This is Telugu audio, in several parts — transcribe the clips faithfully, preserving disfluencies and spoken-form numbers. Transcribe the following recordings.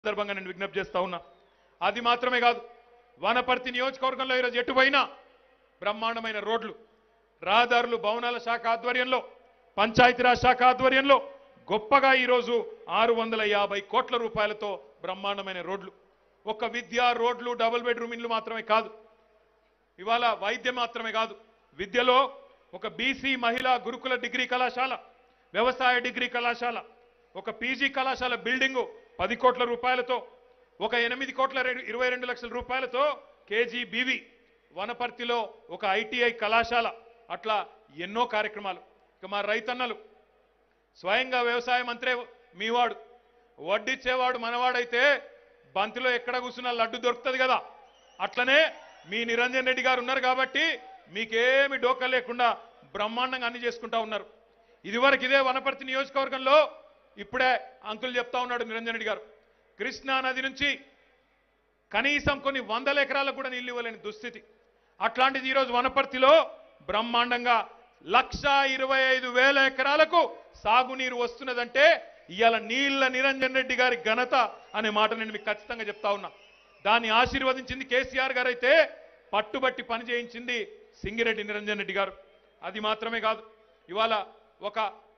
సందర్భంగా నేను విజ్ఞప్తి చేస్తా ఉన్నా. అది మాత్రమే కాదు, వనపర్తి నియోజకవర్గంలో ఈరోజు ఎటుపోయినా బ్రహ్మాండమైన రోడ్లు, రహదారులు, భవనాల శాఖ ఆధ్వర్యంలో, పంచాయతీరాజ్ శాఖ ఆధ్వర్యంలో గొప్పగా ఈరోజు ఆరు వందల యాభై కోట్ల రూపాయలతో బ్రహ్మాండమైన రోడ్లు. ఒక విద్య, రోడ్లు, డబుల్ బెడ్రూమ్ ఇల్లు మాత్రమే కాదు, ఇవాళ వైద్యం మాత్రమే కాదు, విద్యలో ఒక బీసీ మహిళా గురుకుల డిగ్రీ కళాశాల, వ్యవసాయ డిగ్రీ కళాశాల, ఒక పీజీ కళాశాల బిల్డింగు పది కోట్ల రూపాయలతో, ఒక ఎనిమిది కోట్ల ఇరవై రెండు లక్షల రూపాయలతో కేజీబీవి, వనపర్తిలో ఒక ఐటీఐ కళాశాల, అట్లా ఎన్నో కార్యక్రమాలు. ఇక మా రైతన్నలు, స్వయంగా వ్యవసాయ మంత్రే మీవాడు, వడ్డిచ్చేవాడు మనవాడైతే బంతిలో ఎక్కడ కూర్చున్నా లడ్డు దొరుకుతుంది కదా, అట్లనే మీ నిరంజన్ రెడ్డి గారు ఉన్నారు కాబట్టి మీకేమి డోకా లేకుండా బ్రహ్మాండంగా అన్ని చేసుకుంటా ఉన్నారు. ఇదివరకు ఇదే వనపర్తి నియోజకవర్గంలో ఇప్పుడే అంకుల్ చెప్తా ఉన్నాడు నిరంజన్ రెడ్డి గారు, కృష్ణా నది నుంచి కనీసం కొన్ని వందల ఎకరాలకు కూడా నీళ్లు ఇవ్వలేని దుస్థితి. అట్లాంటిది ఈరోజు వనపర్తిలో బ్రహ్మాండంగా లక్ష ఇరవై ఐదు వేల ఎకరాలకు సాగునీరు వస్తున్నదంటే ఇవాళ నీళ్ల నిరంజన్ రెడ్డి గారి ఘనత అనే మాట నేను మీకు ఖచ్చితంగా చెప్తా ఉన్నా. దాన్ని ఆశీర్వదించింది కేసీఆర్ గారు అయితే పట్టుబట్టి పని చేయించింది సింగిరెడ్డి నిరంజన్ రెడ్డి గారు. అది మాత్రమే కాదు, ఇవాళ ఒక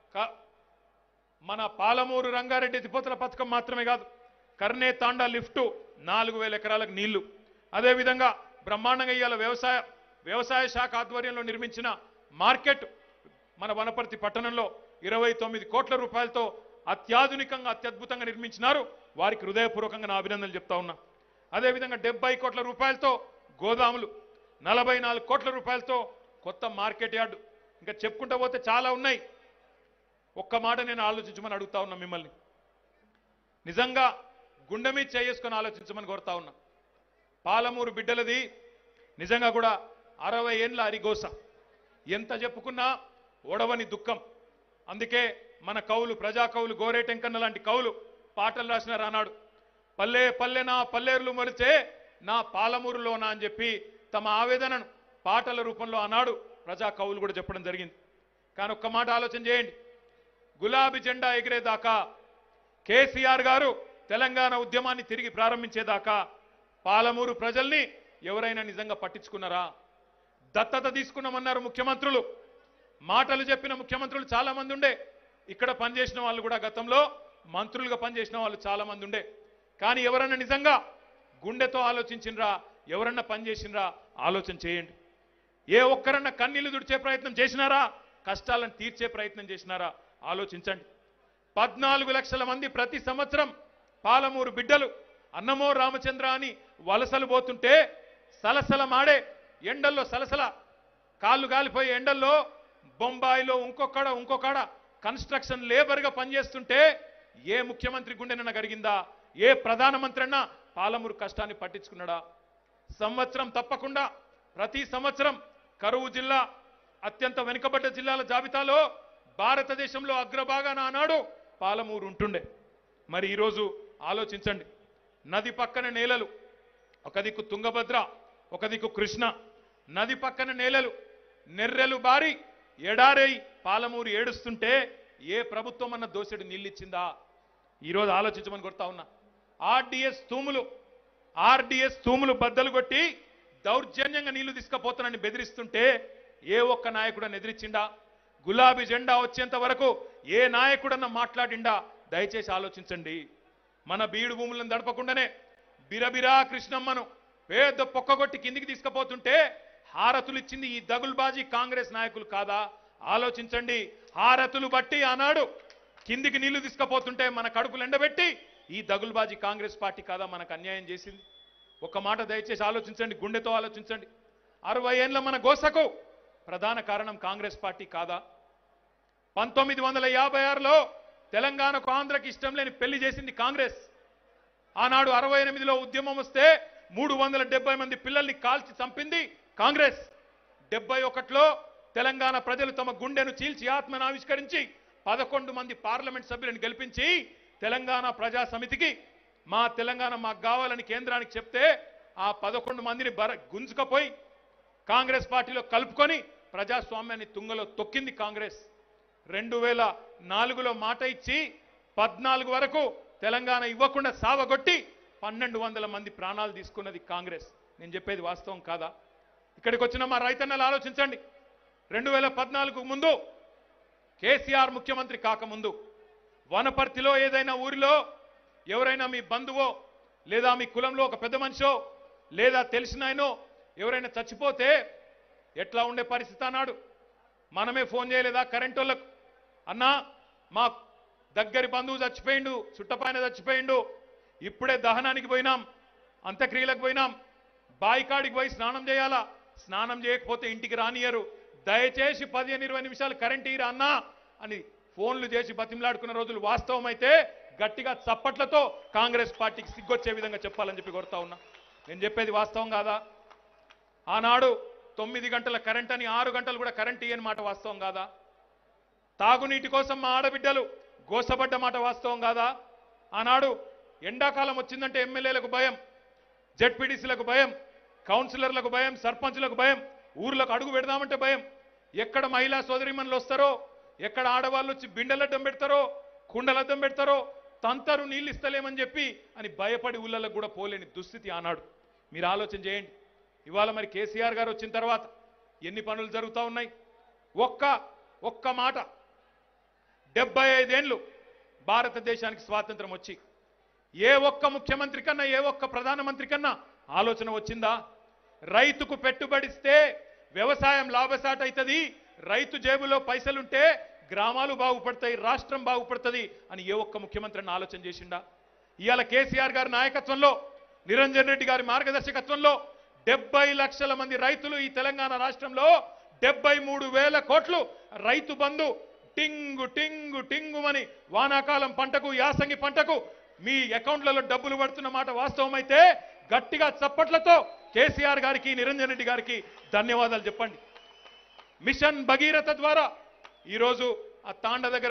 మన పాలమూరు రంగారెడ్డి ఎత్తిపోతల పథకం మాత్రమే కాదు, కర్నే తాండా లిఫ్టు నాలుగు వేల ఎకరాలకు నీళ్లు. అదేవిధంగా బ్రహ్మాండంగా ఇవాళ వ్యవసాయ వ్యవసాయ శాఖ ఆధ్వర్యంలో నిర్మించిన మార్కెట్ మన వనపర్తి పట్టణంలో ఇరవై తొమ్మిది కోట్ల రూపాయలతో అత్యాధునికంగా అత్యద్భుతంగా నిర్మించినారు. వారికి హృదయపూర్వకంగా నా అభినందనలు చెప్తా ఉన్నా. అదేవిధంగా డెబ్బై కోట్ల రూపాయలతో గోదాములు, నలభై నాలుగు కోట్ల రూపాయలతో కొత్త మార్కెట్ యార్డు, ఇంకా చెప్పుకుంటూ పోతే చాలా ఉన్నాయి. ఒక్క మాట నేను ఆలోచించమని అడుగుతా ఉన్నా మిమ్మల్ని, నిజంగా గుండె మీద చేసుకొని ఆలోచించమని కోరుతా ఉన్నా. పాలమూరు బిడ్డలది నిజంగా కూడా అరవై ఏండ్ల అరిగోస, ఎంత చెప్పుకున్నా ఓడవని దుఃఖం. అందుకే మన కవులు, ప్రజా కవులు, గోరేటెంకన్న లాంటి కవులు పాటలు రాసినారు ఆనాడు, పల్లె పల్లె నా పల్లెర్లు మరిచే నా పాలమూరులోనా అని చెప్పి తమ ఆవేదనను పాటల రూపంలో ఆనాడు ప్రజా కవులు కూడా చెప్పడం జరిగింది. కానీ ఒక్క మాట ఆలోచన చేయండి, గులాబీ జెండా ఎగిరేదాకా, కేసీఆర్ గారు తెలంగాణ ఉద్యమాన్ని తిరిగి ప్రారంభించేదాకా పాలమూరు ప్రజల్ని ఎవరైనా నిజంగా పట్టించుకున్నారా? దత్తత తీసుకున్నామన్నారు ముఖ్యమంత్రులు, మాటలు చెప్పిన ముఖ్యమంత్రులు చాలా మంది ఉండే, ఇక్కడ పనిచేసిన వాళ్ళు కూడా గతంలో మంత్రులుగా పనిచేసిన వాళ్ళు చాలా మంది ఉండే. కానీ ఎవరన్నా నిజంగా గుండెతో ఆలోచించినరా, ఎవరన్నా పనిచేసినరా? ఆలోచన చేయండి. ఏ ఒక్కరన్నా కన్నీళ్లు దుడిచే ప్రయత్నం చేసినారా? కష్టాలను తీర్చే ప్రయత్నం చేసినారా? ఆలోచించండి. పద్నాలుగు లక్షల మంది ప్రతి సంవత్సరం పాలమూరు బిడ్డలు అన్నమో రామచంద్ర అని వలసలు పోతుంటే సలసల మాడే ఎండల్లో, సలసల కాళ్ళు గాలిపోయే ఎండల్లో బొంబాయిలో ఇంకొకడ ఇంకొకడ కన్స్ట్రక్షన్ లేబర్గా పనిచేస్తుంటే ఏ ముఖ్యమంత్రి గుండెనన్నా గరిగిందా? ఏ ప్రధానమంత్రి అన్నా పాలమూరు కష్టాన్ని పట్టించుకున్నాడా? సంవత్సరం తప్పకుండా ప్రతి సంవత్సరం కరువు జిల్లా, అత్యంత వెనుకబడ్డ జిల్లాల జాబితాలో భారతదేశంలో అగ్రభాగాన ఆనాడు పాలమూరు ఉంటుండే. మరి ఈరోజు ఆలోచించండి, నది పక్కన నేలలు, ఒక దిక్కు తుంగభద్ర, ఒక దిక్కు కృష్ణ, నది పక్కన నేలలు నెర్రెలు బారి ఎడారై పాలమూరు ఏడుస్తుంటే ఏ ప్రభుత్వం అన్న దోసెడు నీళ్ళిచ్చిందా? ఈరోజు ఆలోచించమని కొడతా ఉన్నా. ఆర్డీఎస్ తూములు ఆర్డీఎస్ తూములు బద్దలు కొట్టి దౌర్జన్యంగా నీళ్లు తీసుకుపోతానని బెదిరిస్తుంటే ఏ ఒక్క నాయకుడని ఎదిరించిండా? గులాబీ జెండా వచ్చేంత వరకు ఏ నాయకుడన్నా మాట్లాడిండా? దయచేసి ఆలోచించండి. మన బీడు భూములను దడపకుండానే బిరబిరా కృష్ణమ్మను పేద పొక్కగొట్టి కిందికి తీసుకుపోతుంటే హారతులు ఇచ్చింది ఈ దగుల్బాజీ కాంగ్రెస్ నాయకులు కాదా? ఆలోచించండి. హారతులు బట్టి ఆనాడు కిందికి నీళ్లు తీసుకుపోతుంటే మన కడుపులు ఎండబెట్టి ఈ దగుల్బాజీ కాంగ్రెస్ పార్టీ కాదా మనకు అన్యాయం చేసింది? ఒక మాట దయచేసి ఆలోచించండి, గుండెతో ఆలోచించండి. అరవై ఏళ్ళ మన గోసకు ప్రధాన కారణం కాంగ్రెస్ పార్టీ కాదా? పంతొమ్మిది వందల యాభై ఆరులో తెలంగాణకు ఆంధ్రకి ఇష్టం లేని పెళ్లి చేసింది కాంగ్రెస్. ఆనాడు అరవై ఎనిమిదిలో ఉద్యమం వస్తే మూడు వందల డెబ్బై మంది పిల్లల్ని కాల్చి చంపింది కాంగ్రెస్. డెబ్బై ఒకటిలో తెలంగాణ ప్రజలు తమ గుండెను చీల్చి ఆత్మను ఆవిష్కరించి పదకొండు మంది పార్లమెంట్ సభ్యులను గెలిపించి తెలంగాణ ప్రజా సమితికి మా తెలంగాణ మాకు కావాలని కేంద్రానికి చెప్తే ఆ పదకొండు మందిని బర గుంజుకపోయి కాంగ్రెస్ పార్టీలో కలుపుకొని ప్రజాస్వామ్యాన్ని తుంగలో తొక్కింది కాంగ్రెస్. రెండు వేల నాలుగులో మాట ఇచ్చి పద్నాలుగు వరకు తెలంగాణ ఇవ్వకుండా సావగొట్టి పన్నెండు వందల మంది ప్రాణాలు తీసుకున్నది కాంగ్రెస్. నేను చెప్పేది వాస్తవం కాదా? ఇక్కడికి వచ్చిన మా రైతన్నలు ఆలోచించండి. రెండు వేల పద్నాలుగు ముందు కేసీఆర్ ముఖ్యమంత్రి కాకముందు వనపర్తిలో ఏదైనా ఊరిలో ఎవరైనా మీ బంధువో లేదా మీ కులంలో ఒక పెద్ద మనిషో లేదా తెలిసినాయనో ఎవరైనా చచ్చిపోతే ఎట్లా ఉండే పరిస్థితి అన్నాడు? మనమే ఫోన్ చేయలేదా కరెంట్ వాళ్ళకు? అన్నా మా దగ్గరి బంధువు చచ్చిపోయిండు, చుట్టపైన చచ్చిపోయిండు, ఇప్పుడే దహనానికి పోయినాం, అంత్యక్రియలకు పోయినాం, బాయికాడికి పోయి స్నానం చేయాలా, స్నానం చేయకపోతే ఇంటికి రానియరు, దయచేసి పదిహేను ఇరవై నిమిషాలు కరెంట్ ఇరా అన్నా అని ఫోన్లు చేసి బతిమలాడుకున్న రోజులు వాస్తవం అయితే గట్టిగా చప్పట్లతో కాంగ్రెస్ పార్టీకి సిగ్గొచ్చే విధంగా చెప్పాలని చెప్పి కోరుతా ఉన్నా. నేను చెప్పేది వాస్తవం కాదా? ఆనాడు తొమ్మిది గంటల కరెంట్ అని ఆరు గంటలు కూడా కరెంట్ ఇయ్యని మాట వాస్తవం కాదా? తాగునీటి కోసం మా ఆడబిడ్డలు గోసపడ్డ మాట వాస్తవం కాదా? ఆనాడు ఎండాకాలం వచ్చిందంటే ఎమ్మెల్యేలకు భయం, జెడ్పీడీసీలకు భయం, కౌన్సిలర్లకు భయం, సర్పంచులకు భయం, ఊర్లకు అడుగు పెడదామంటే భయం. ఎక్కడ మహిళా సోదరిమణులు వస్తారో, ఎక్కడ ఆడవాళ్ళు వచ్చి బిండలడ్డం పెడతారో, కుండలడ్డం పెడతారో, తంతరు నీళ్ళు ఇస్తలేమని చెప్పి అని భయపడి ఊళ్ళలకు కూడా పోలేని దుస్థితి ఆనాడు. మీరు ఆలోచన చేయండి. ఇవాళ మరి కేసీఆర్ గారు వచ్చిన తర్వాత ఎన్ని పనులు జరుగుతూ ఉన్నాయి? ఒక్క ఒక్క మాట, డెబ్బై ఐదేళ్లు భారతదేశానికి స్వాతంత్రం వచ్చి ఏ ఒక్క ముఖ్యమంత్రి కన్నా ఏ ఒక్క ప్రధానమంత్రి కన్నా ఆలోచన వచ్చిందా? రైతుకు పెట్టుబడిస్తే వ్యవసాయం లాభసాట అవుతుంది, రైతు జేబులో పైసలుంటే గ్రామాలు బాగుపడతాయి, రాష్ట్రం బాగుపడుతుంది అని ఏ ఒక్క ముఖ్యమంత్రి అన్న ఆలోచన చేసిండా? ఇవాళ కేసీఆర్ గారి నాయకత్వంలో, నిరంజన్ రెడ్డి గారి మార్గదర్శకత్వంలో డెబ్బై లక్షల మంది రైతులు ఈ తెలంగాణ రాష్ట్రంలో డెబ్బై మూడు వేల కోట్లు రైతు బంధు టింగు టింగు టింగుమని వానాకాలం పంటకు, యాసంగి పంటకు మీ అకౌంట్లలో డబ్బులు పడుతున్న మాట వాస్తవం అయితే గట్టిగా చప్పట్లతో కేసీఆర్ గారికి, నిరంజన్ రెడ్డి గారికి ధన్యవాదాలు చెప్పండి. మిషన్ భగీరథ ద్వారా ఈరోజు ఆ తాండ దగ్గర